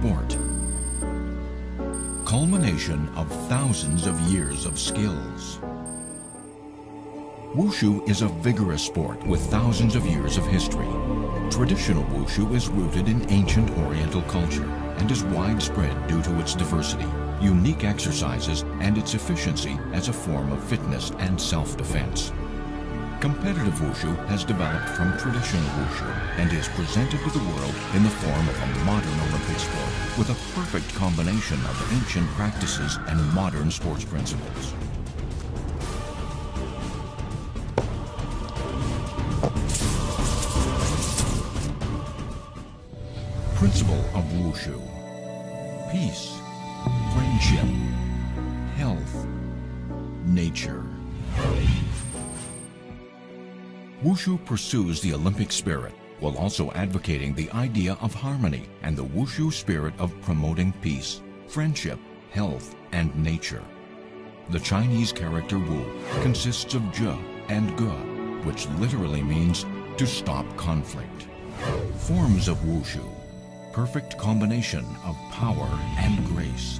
sport. Culmination of thousands of years of skills. Wushu is a vigorous sport with thousands of years of history. Traditional Wushu is rooted in ancient Oriental culture and is widespread due to its diversity, unique exercises, and its efficiency as a form of fitness and self-defense. Competitive Wushu has developed from traditional Wushu and is presented to the world in the form of a modern Olympic sport with a perfect combination of ancient practices and modern sports principles. Principle of Wushu: peace, friendship, health, nature. Wushu pursues the Olympic spirit while also advocating the idea of harmony and the Wushu spirit of promoting peace, friendship, health, and nature. The Chinese character Wu consists of Zhe and Ge, which literally means to stop conflict. Forms of Wushu: perfect combination of power and grace.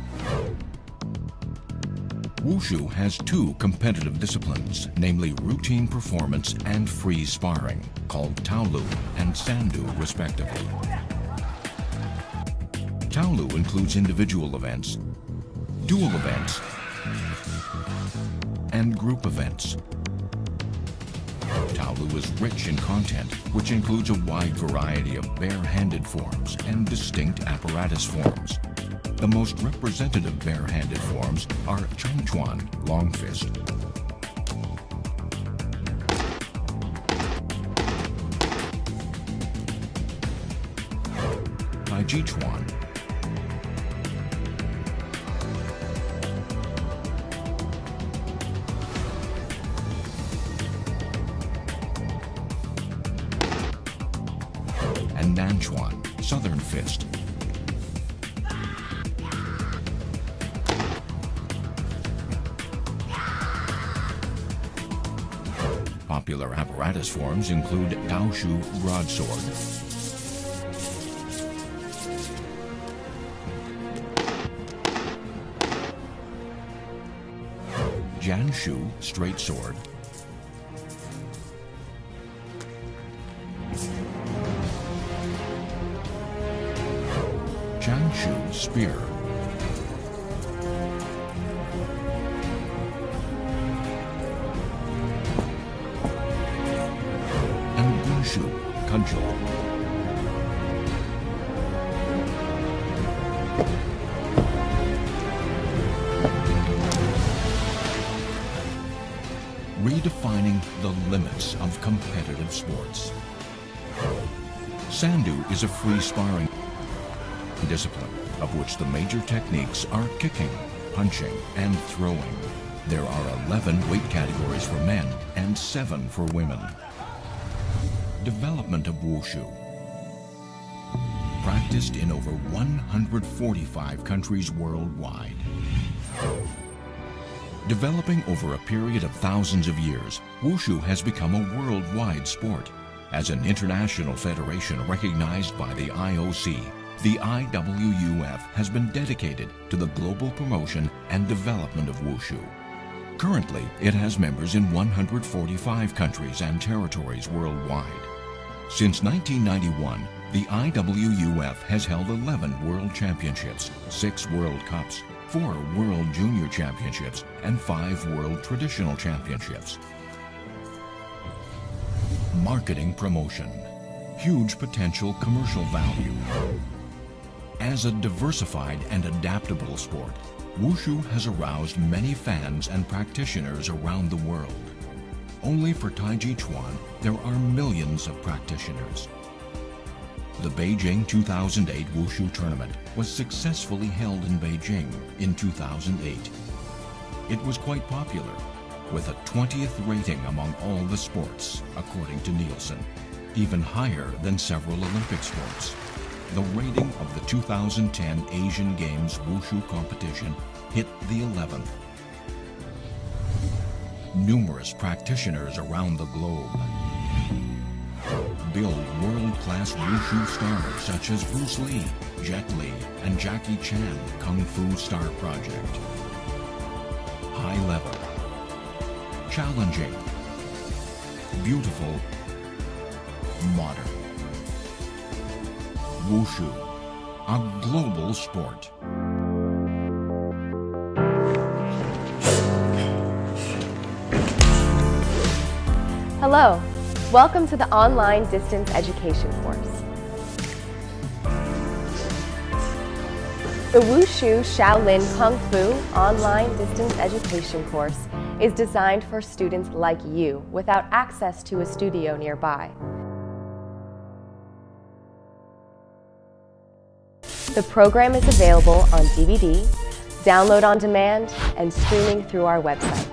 Wushu has two competitive disciplines, namely routine performance and free sparring, called Taolu and Sandu respectively. Taolu includes individual events, dual events, and group events. Taolu is rich in content, which includes a wide variety of bare-handed forms and distinct apparatus forms. The most representative bare-handed forms are Changchuan, long fist, Taijichuan, and Nanchuan, southern fist. Popular apparatus forms include Daoshu broadsword, Janshu straight sword, Changshu spear, cudgel. Redefining the limits of competitive sports. Sandu is a free sparring discipline, of which the major techniques are kicking, punching, and throwing. There are 11 weight categories for men and 7 for women. Development of Wushu. Practiced in over 145 countries worldwide. Developing over a period of thousands of years, Wushu has become a worldwide sport. As an international federation recognized by the IOC, the IWUF has been dedicated to the global promotion and development of Wushu. Currently, it has members in 145 countries and territories worldwide. Since 1991, the IWUF has held 11 World Championships, 6 World Cups, 4 World Junior Championships, and 5 World Traditional Championships. Marketing promotion. Huge potential commercial value. As a diversified and adaptable sport, Wushu has aroused many fans and practitioners around the world. Only for Taijichuan, there are millions of practitioners. The Beijing 2008 Wushu tournament was successfully held in Beijing in 2008. It was quite popular, with a 20th rating among all the sports, according to Nielsen, even higher than several Olympic sports. The rating of the 2010 Asian Games Wushu competition hit the 11th. Numerous practitioners around the globe. build world-class Wushu stars such as Bruce Lee, Jet Li, and Jackie Chan Kung Fu Star Project. High level, challenging, beautiful, modern. Wushu, a global sport. Hello, welcome to the online distance education course. The Wushu Shaolin Kung Fu online distance education course is designed for students like you without access to a studio nearby. The program is available on DVD, download on demand, and streaming through our website.